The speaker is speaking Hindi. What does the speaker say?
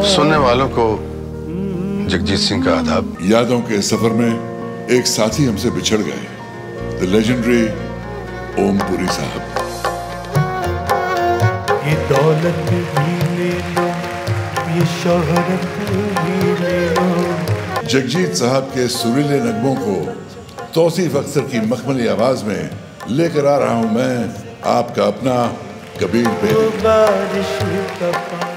सुनने वालों को जगजीत सिंह का आदाब। यादों के सफर में एक साथी हमसे बिछड़ गए, द लेजेंडरी ओमपुरी साहब। ये दौलत भी ले लो, ये शोहरत भी ले लो। जगजीत साहब के सुरीले नगमों को तौसीफ अख्तर की मखमली आवाज में लेकर आ रहा हूं मैं, आपका अपना कबीर बेदी। बारिश का